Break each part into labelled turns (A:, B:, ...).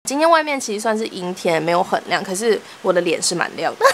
A: 今天外面其实算是阴天，没有很亮，可是我的脸是蛮亮的。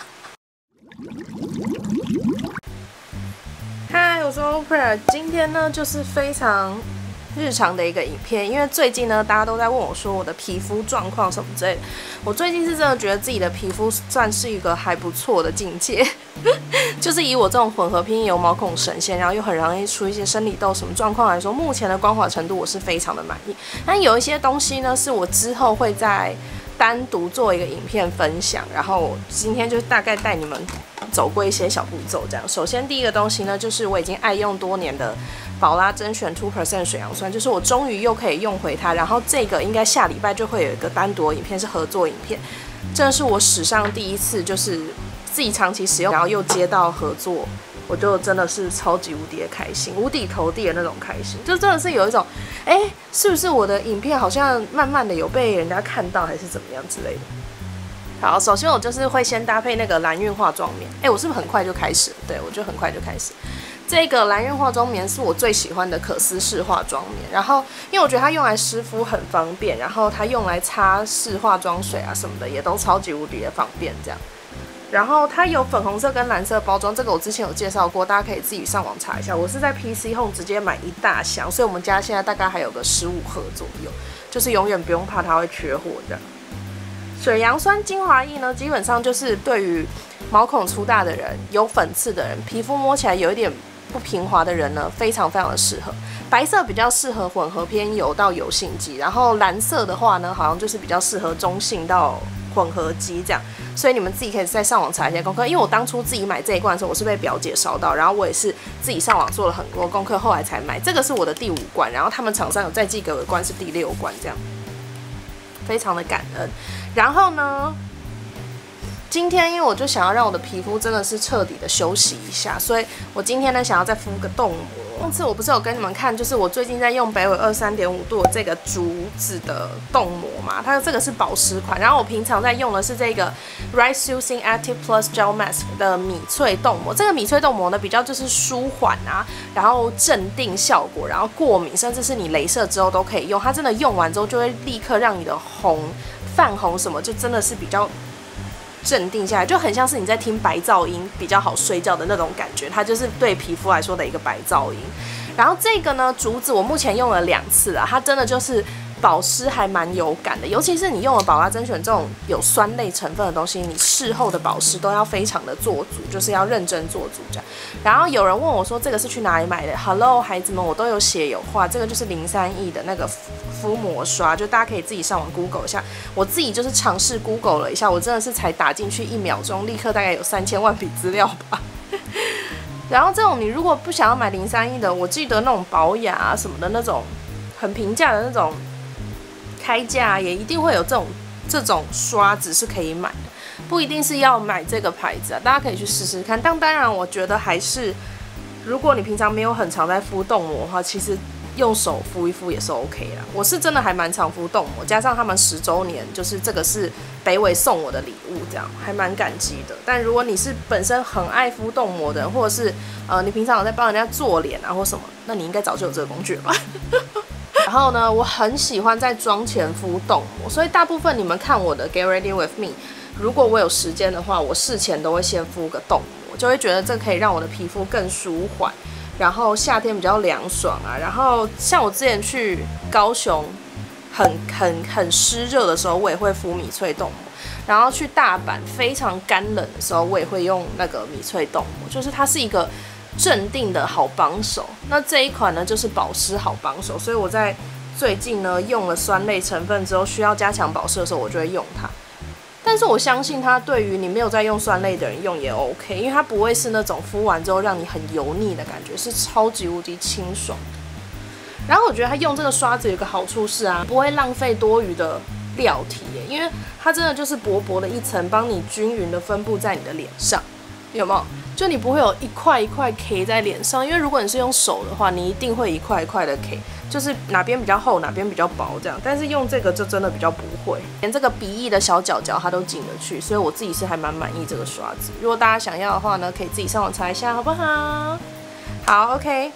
A: 嗨，我是 Oprah， 今天呢就是非常日常的一个影片，因为最近呢大家都在问我说我的皮肤状况什么之类的。我最近是真的觉得自己的皮肤算是一个还不错的境界，就是以我这种混合偏油毛孔神仙，然后又很容易出一些生理痘什么状况来说，目前的光滑程度我是非常的满意。但有一些东西呢是我之后会再单独做一个影片分享，然后我今天就大概带你们走过一些小步骤这样。首先第一个东西呢，就是我已经爱用多年的宝拉甄选 2% 水杨酸，就是我终于又可以用回它。然后这个应该下礼拜就会有一个单独的影片是合作影片，这是我史上第一次就是自己长期使用，然后又接到合作，我就真的是超级无敌的开心，无底投地的那种开心，就真的是有一种，是不是我的影片好像慢慢的有被人家看到，还是怎么样之类的。好，首先我就是会先搭配那个蓝韵化妆棉，我是不是很快就开始了？对，我就很快就开始。这个蓝韵化妆棉是我最喜欢的可丝式化妆棉，然后因为我觉得它用来湿敷很方便，然后它用来擦拭化妆水啊什么的也都超级无敌的方便这样。然后它有粉红色跟蓝色包装，这个我之前有介绍过，大家可以自己上网查一下。我是在 PC Home 直接买一大箱，所以我们家现在大概还有个15盒左右，就是永远不用怕它会缺货这样。水杨酸精华液呢，基本上就是对于毛孔粗大的人、有粉刺的人、皮肤摸起来有一点不平滑的人呢，非常非常的适合。白色比较适合混合偏油到油性肌，然后蓝色的话呢，好像就是比较适合中性到混合肌这样。所以你们自己可以再上网查一些功课，因为我当初自己买这一罐的时候，我是被表姐烧到，然后我也是自己上网做了很多功课，后来才买。这个是我的第5罐，然后他们厂商有再寄给我的罐是第6罐这样，非常的感恩。然后呢，今天因为我就想要让我的皮肤真的是彻底的休息一下，所以我今天呢想要再敷个冻膜。上次我不是有跟你们看，就是我最近在用北纬23.5度的这个竹子的冻膜嘛，它这个是保湿款，然后我平常在用的是这个 Right Soothing Active Plus Gel Mask 的米萃冻膜。这个米萃冻膜呢比较就是舒缓啊，然后镇定效果，然后过敏甚至是你雷射之后都可以用。它真的用完之后就会立刻让你的泛红什么就真的是比较镇定下来，就很像是你在听白噪音比较好睡觉的那种感觉，它就是对皮肤来说的一个白噪音。然后这个呢，竹子我目前用了2次啊，它真的就是保湿还蛮有感的，尤其是你用了宝拉甄选这种有酸类成分的东西，你事后的保湿都要非常的做足，就是要认真做足这样。然后有人问我说这个是去哪里买的 ？Hello， 孩子们，我都有写有画，这个就是03E的那个敷膜刷，就大家可以自己上网 Google 一下。我自己就是尝试 Google 了一下，我真的是才打进去1秒钟，立刻大概有3000万笔资料吧。然后这种你如果不想要买03E的，我记得那种宝雅啊什么的那种很平价的那种开价也一定会有这种刷子是可以买的，不一定是要买这个牌子啊，大家可以去试试看。但当然，我觉得还是如果你平常没有很常在敷冻膜的话，其实用手敷一敷也是 OK 啦。我是真的还蛮常敷冻膜，加上他们10周年，就是这个是北纬送我的礼物，这样还蛮感激的。但如果你是本身很爱敷冻膜的人，或者是你平常有在帮人家做脸啊或什么，那你应该早就有这个工具了吧。然后呢，我很喜欢在妆前敷冻膜，所以大部分你们看我的 Get Ready With Me， 如果我有时间的话，我事前都会先敷个冻膜，就会觉得这可以让我的皮肤更舒缓，然后夏天比较凉爽啊。然后像我之前去高雄很湿热的时候，我也会敷米萃冻膜。然后去大阪非常干冷的时候，我也会用那个米萃冻膜，就是它是一个镇定的好帮手。那这一款呢，就是保湿好帮手，所以我在最近呢用了酸类成分之后，需要加强保湿的时候，我就会用它。但是我相信它对于你没有在用酸类的人用也 OK， 因为它不会是那种敷完之后让你很油腻的感觉，是超级无敌清爽。然后我觉得它用这个刷子有个好处是啊，不会浪费多余的料体耶，因为它真的就是薄薄的一层，帮你均匀的分布在你的脸上，有没有？就你不会有一块一块 K 在脸上，因为如果你是用手的话，你一定会一块一块的 K， 就是哪边比较厚，哪边比较薄这样。但是用这个就真的比较不会，连这个鼻翼的小角角它都进得去，所以我自己是还蛮满意这个刷子。如果大家想要的话呢，可以自己上网查一下，好不好？好 ，OK。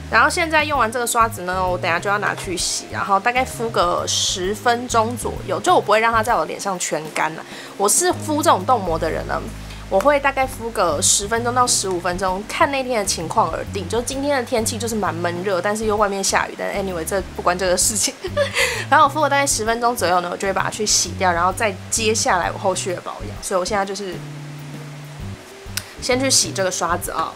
A: 然后现在用完这个刷子呢，我等下就要拿去洗，然后大概敷个10分钟左右，就我不会让它在我脸上全干了。我是敷这种冻膜的人呢，我会大概敷个10分钟到15分钟，看那天的情况而定。就今天的天气就是蛮闷热，但是又外面下雨，但 anyway 这不关这个事情。然后我敷了大概10分钟左右呢，我就会把它去洗掉，然后再接下来我后续的保养。所以我现在就是先去洗这个刷子啊。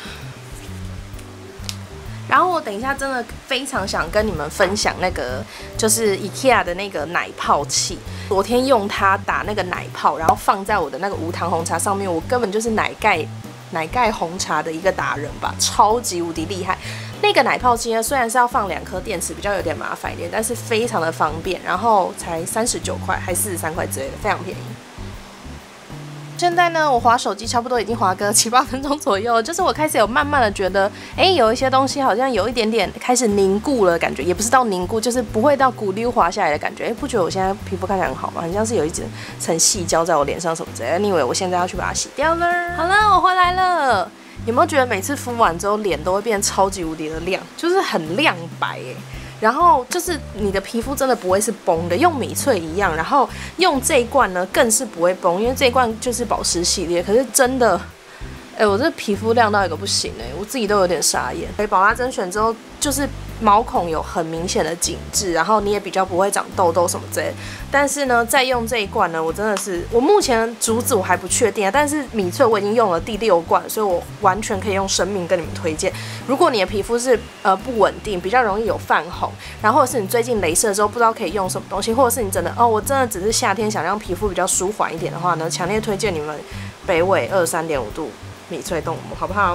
A: 然后我等一下真的非常想跟你们分享那个就是 IKEA 的那个奶泡器，昨天用它打那个奶泡，然后放在我的那个无糖红茶上面，我根本就是奶盖红茶的一个达人吧，超级无敌厉害。那个奶泡机呢，虽然是要放2颗电池，比较有点麻烦一点，但是非常的方便，然后才39块还43块之类的，非常便宜。现在呢，我滑手机差不多已经滑个7、8分钟左右，就是我开始有慢慢的觉得，有一些东西好像有一点点开始凝固了的感觉，也不是到凝固，就是不会到骨溜滑下来的感觉。不觉得我现在皮肤看起来很好吗？很像是有一层细胶在我脸上什么之类的。anyway，我现在要去把它洗掉了。好了，我回来了。有没有觉得每次敷完之后脸都会变超级无敌的亮，就是很亮白然后就是你的皮肤真的不会是崩的，用米萃一样，然后用这一罐呢更是不会崩，因为这一罐就是保湿系列。可是真的，我这皮肤亮到一个不行我自己都有点傻眼。宝拉甄选之后，就是毛孔有很明显的紧致，然后你也比较不会长痘痘什么之类的。但是呢，再用这一罐呢，我真的是，我目前主旨我还不确定但是米萃我已经用了第6罐，所以我完全可以用生命跟你们推荐。如果你的皮肤是不稳定，比较容易有泛红，然后或者是你最近雷射之后不知道可以用什么东西，或者是你真的我真的只是夏天想让皮肤比较舒缓一点的话呢，强烈推荐你们北纬23.5度米萃冻膜，好不好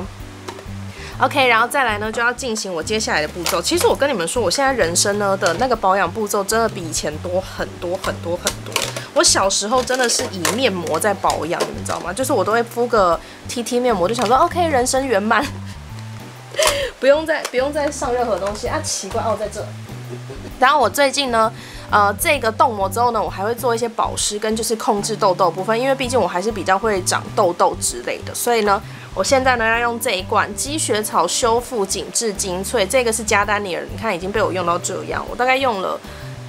A: ？OK， 然后再来呢，就要进行我接下来的步骤。其实我跟你们说，我现在人生呢的那个保养步骤真的比以前多很多很多很多。我小时候真的是以面膜在保养，你们知道吗？就是我都会敷个 TT 面膜，就想说 OK， 人生圆满，不用再上任何东西啊。奇怪在这。然后我最近呢，这个冻膜之后呢，我还会做一些保湿跟就是控制痘痘部分，因为毕竟我还是比较会长痘痘之类的，所以呢。我现在呢要用这一罐积雪草修复紧致精粹，这个是加丹尼尔，你看已经被我用到这样，我大概用了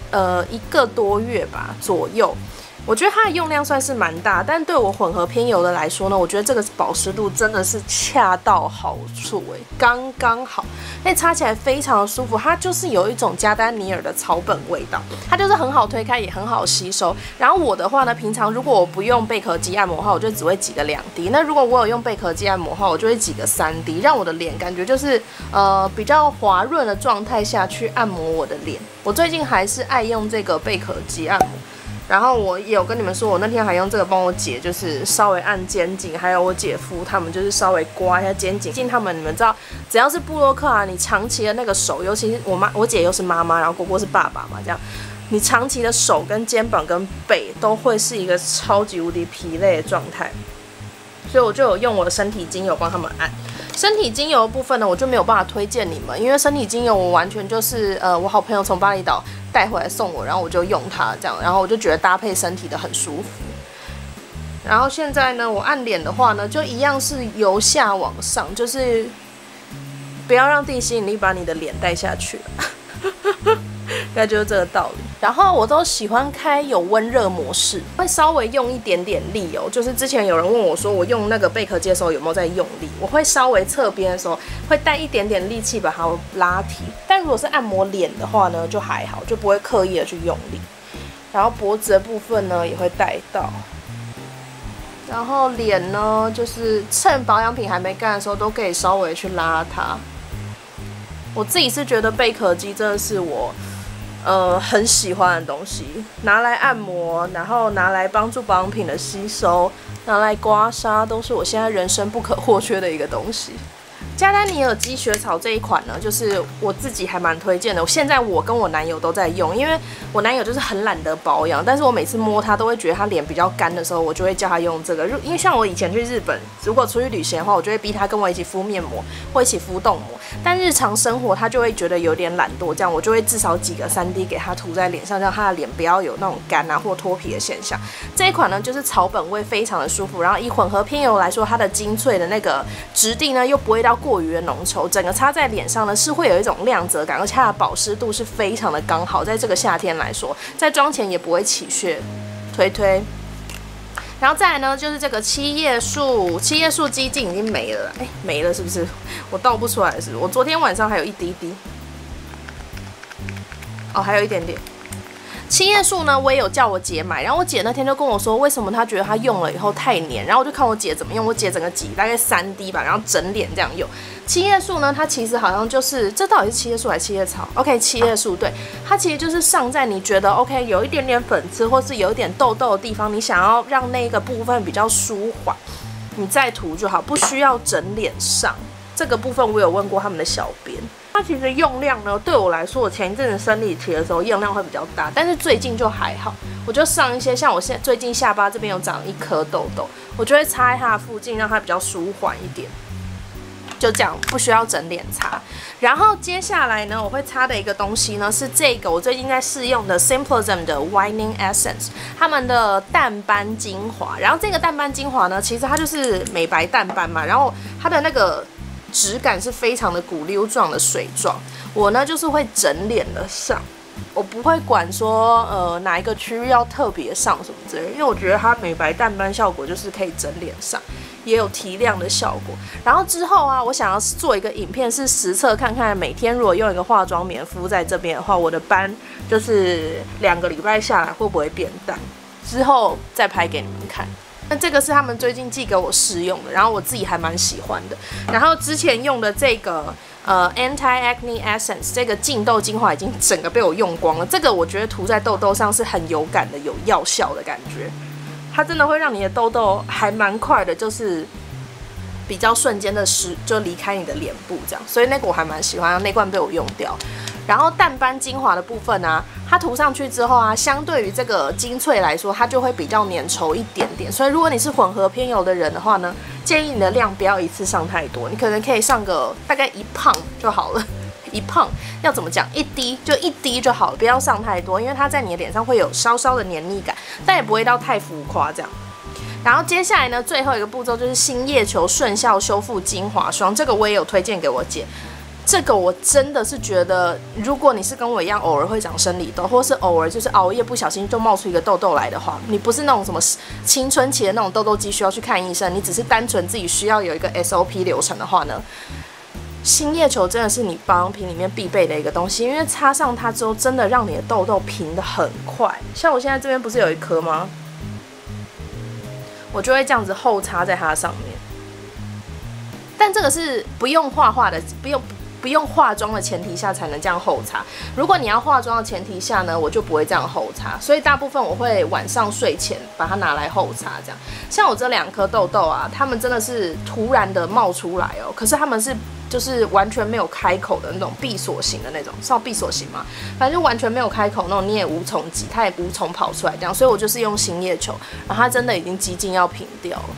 A: 1个多月吧左右。我觉得它的用量算是蛮大，但对我混合偏油的来说呢，我觉得这个保湿度真的是恰到好处刚刚好，擦起来非常的舒服。它就是有一种加丹尼尔的草本味道，它就是很好推开，也很好吸收。然后我的话呢，平常如果我不用贝壳肌按摩的话，我就只会挤个2滴。那如果我有用贝壳肌按摩的话，我就会挤个3滴，让我的脸感觉就是比较滑润的状态下去按摩我的脸。我最近还是爱用这个贝壳肌按摩。然后我也有跟你们说，我那天还用这个帮我姐，就是稍微按肩颈，还有我姐夫他们就是稍微刮一下肩颈。毕竟他们你们知道，只要是部落客啊，你长期的那个手，尤其是我姐又是妈妈，然后果果是爸爸嘛，这样你长期的手跟肩膀跟背都会是一个超级无敌疲累的状态。所以我就有用我的身体精油帮他们按。身体精油的部分呢，我就没有办法推荐你们，因为身体精油我完全就是我好朋友从巴厘岛带回来送我，然后我就用它这样，然后我就觉得搭配身体的很舒服。然后现在呢，我按脸的话呢，就一样是由下往上，就是不要让地吸引力把你的脸带下去了。应该就是这个道理。然后我都喜欢开有温热模式，会稍微用一点点力就是之前有人问我说，我用那个贝壳肌的时候有没有在用力？我会稍微侧边的时候会带一点点力气把它拉提，但如果是按摩脸的话呢，就还好，就不会刻意的去用力。然后脖子的部分呢也会带到。然后脸呢，就是趁保养品还没干的时候，都可以稍微去拉它。我自己是觉得贝壳肌真的是我很喜欢的东西，拿来按摩，然后拿来帮助保养品的吸收，拿来刮痧，都是我现在人生不可或缺的一个东西。加丹尼尔积雪草这一款呢，就是我自己还蛮推荐的。现在我跟我男友都在用，因为我男友就是很懒得保养，但是我每次摸他都会觉得他脸比较干的时候，我就会叫他用这个。因为像我以前去日本，如果出去旅行的话，我就会逼他跟我一起敷面膜或一起敷冻膜。但日常生活他就会觉得有点懒惰，这样我就会至少挤个3滴给他涂在脸上，让他的脸不要有那种干啊或脱皮的现象。这一款呢，就是草本味非常的舒服，然后以混合偏油来说，它的精粹的那个质地呢又不会到过过于的浓稠，整个擦在脸上呢是会有一种亮泽感，而且它的保湿度是非常的刚好，在这个夏天来说，在妆前也不会起屑，推。然后再来呢，就是这个七叶树基净已经没了，没了是不是？我倒不出来是不是？我昨天晚上还有一滴滴，哦，还有一点点。七叶树呢，我也有叫我姐买，然后我姐那天就跟我说，为什么她觉得她用了以后太黏，然后我就看我姐怎么用，我姐整个挤大概3滴吧，然后整脸这样用。七叶树呢，它其实好像就是这到底是七叶树还是七叶草 ？OK， 七叶树对，它其实就是上在你觉得 OK 有一点点粉刺或是有一点痘痘的地方，你想要让那个部分比较舒缓，你再涂就好，不需要整脸上。这个部分我有问过他们的小编。它其实用量呢，对我来说，我前一阵子生理期的时候用量会比较大，但是最近就还好。我就上一些，像我现在最近下巴这边有长一颗痘痘，我就会擦在它的附近，让它比较舒缓一点。就这样，不需要整脸擦。然后接下来呢，我会擦的一个东西呢是这个我最近在试用的 Simplism 的 Whitening Essence， 他们的淡斑精华。然后这个淡斑精华呢，其实它就是美白淡斑嘛，然后它的那个质感是非常的骨溜状的水状。我呢就是会整脸的上，我不会管说哪一个区域要特别上什么之类的，因为我觉得它美白淡斑效果就是可以整脸上，也有提亮的效果。然后之后啊，我想要做一个影片是实测看看，每天如果用一个化妆棉敷在这边的话，我的斑就是2个礼拜下来会不会变淡，之后再拍给你们看。那这个是他们最近寄给我试用的，然后我自己还蛮喜欢的。然后之前用的这个Anti-Acne Essence 这个净痘精华已经整个被我用光了，这个我觉得涂在痘痘上是很有感的，有药效的感觉。它真的会让你的痘痘还蛮快的，就是比较瞬间的就离开你的脸部这样，所以那个我还蛮喜欢，那罐被我用掉。然后淡斑精华的部分啊，它涂上去之后啊，相对于这个精粹来说，它就会比较粘稠一点点。所以如果你是混合偏油的人的话呢，建议你的量不要一次上太多，你可能可以上个大概1磅就好了。1磅要怎么讲？1滴就1滴就好了，不要上太多，因为它在你的脸上会有稍稍的黏腻感，但也不会到太浮夸这样。然后接下来呢，最后一个步骤就是新叶球顺效修复精华霜，这个我也有推荐给我姐。这个我真的是觉得，如果你是跟我一样偶尔会长生理痘，或是偶尔就是熬夜不小心就冒出一个痘痘来的话，你不是那种什么青春期的那种痘痘肌需要去看医生，你只是单纯自己需要有一个 SOP 流程的话呢，新叶球真的是你保养品里面必备的一个东西，因为擦上它之后，真的让你的痘痘平得很快。像我现在这边不是有一颗吗？我就会这样子后擦在它上面，但这个是不用画的，不用化妆的前提下才能这样后擦。如果你要化妆的前提下呢，我就不会这样后擦。所以大部分我会晚上睡前把它拿来后擦。这样，像我这2颗痘痘啊，它们真的是突然的冒出来哦。可是它们是就是完全没有开口的那种闭锁型的那种，是要闭锁型吗？反正就完全没有开口那种，你也无从挤，它也无从跑出来这样。所以我就是用新叶球，然后它真的已经几近要平掉了。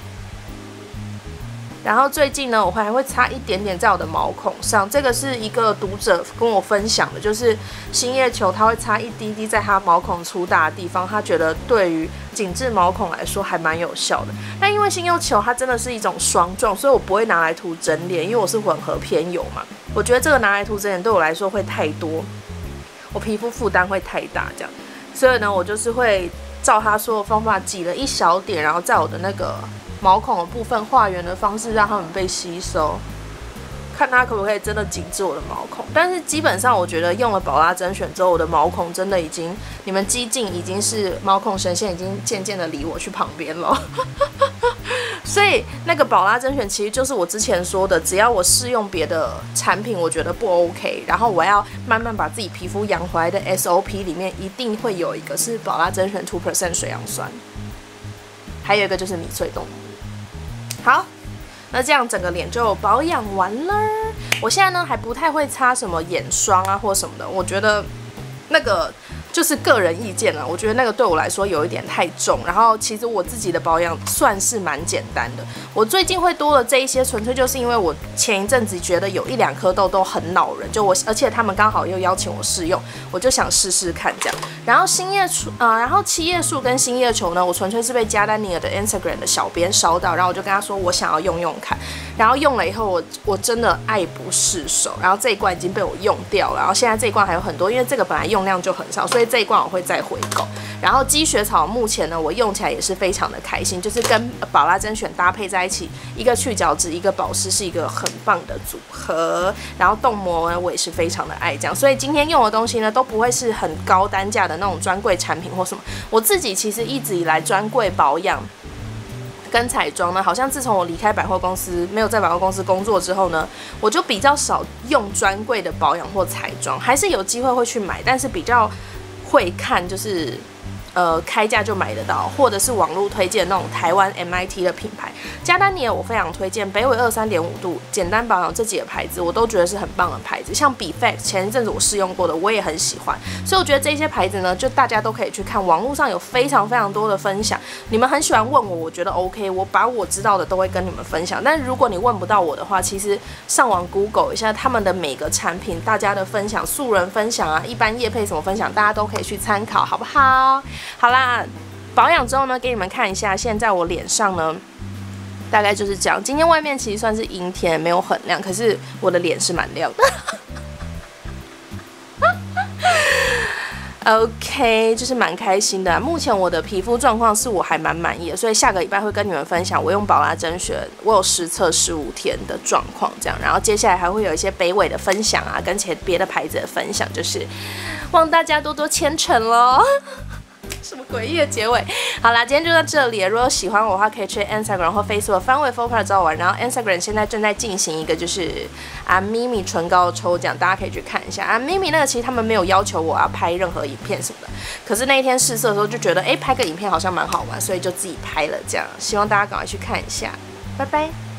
A: 然后最近呢，我还会擦一点点在我的毛孔上，这个是一个读者跟我分享的，就是新叶球他会擦一滴滴在他毛孔粗大的地方，他觉得对于紧致毛孔来说还蛮有效的。但因为新叶球它真的是一种霜状，所以我不会拿来涂整脸，因为我是混合偏油嘛，我觉得这个拿来涂整脸对我来说会太多，我皮肤负担会太大这样，所以呢，我就是会照他说的方法挤了一小点，然后在我的那个毛孔的部分画圆的方式让它们被吸收，看它可不可以真的紧致我的毛孔。但是基本上我觉得用了宝拉甄选之后，我的毛孔真的已经，你们激进已经是毛孔神仙已经渐渐的离我去旁边了。所以那个宝拉甄选其实就是我之前说的，只要我试用别的产品我觉得不 OK， 然后我要慢慢把自己皮肤养回来的 SOP 里面一定会有一个是宝拉甄选 2% 水杨酸，还有一个就是米萃冻。好，那这样整个脸就保养完了。我现在呢还不太会擦什么眼霜啊或什么的，我觉得那个就是个人意见了，我觉得那个对我来说有一点太重。然后其实我自己的保养算是蛮简单的。我最近会多了这一些，纯粹就是因为我前一阵子觉得有1、2颗痘痘很恼人，而且他们刚好又邀请我试用，我就想试试看这样。然后然后七叶树跟新叶球呢，我纯粹是被加丹尼尔的 Instagram 的小编烧到，然后我就跟他说我想要用用看。然后用了以后，我真的爱不释手。然后这一罐已经被我用掉了，然后现在这一罐还有很多，因为这个本来用量就很少，所以这一罐我会再回购。然后积雪草目前呢，我用起来也是非常的开心，就是跟宝拉甄选搭配在一起，一个去角质，一个保湿，是一个很棒的组合。然后冻膜呢，我也是非常的爱这样，所以今天用的东西呢，都不会是很高单价的那种专柜产品或什么。我自己其实一直以来专柜保养跟彩妆呢，好像自从我离开百货公司，没有在百货公司工作之后呢，我就比较少用专柜的保养或彩妆，还是有机会会去买，但是比较会看就是开价就买得到，或者是网络推荐那种台湾 MIT 的品牌。加丹尼尔我非常推荐，北纬23.5度简单保养这几个牌子，我都觉得是很棒的牌子。像 BFACT 前一阵子我试用过的，我也很喜欢。所以我觉得这些牌子呢，就大家都可以去看，网络上有非常非常多的分享。你们很喜欢问我，我觉得 OK， 我把我知道的都会跟你们分享。但如果你问不到我的话，其实上网 Google 一下他们的每个产品，大家的分享，素人分享啊，一般业配什么分享，大家都可以去参考，好不好？好啦，保养之后呢，给你们看一下，现在我脸上呢，大概就是这样。今天外面其实算是阴天，没有很亮，可是我的脸是蛮亮的。OK， 就是蛮开心的目前我的皮肤状况是我还蛮满意的，所以下个礼拜会跟你们分享我用宝拉甄选，我有实测15天的状况这样。然后接下来还会有一些北纬的分享啊，跟别的牌子的分享，就是望大家多多虔诚咯。什么诡异的结尾？好啦，今天就到这里了。如果喜欢我的话，可以去 Instagram 或 Facebook 翻位 Focus 找我玩。然后 Instagram 现在正在进行一个就是咪咪唇膏抽奖，大家可以去看一下。咪咪那个其实他们没有要求我要拍任何影片什么的，可是那一天试色的时候就觉得，拍个影片好像蛮好玩，所以就自己拍了这样。希望大家赶快去看一下，拜拜。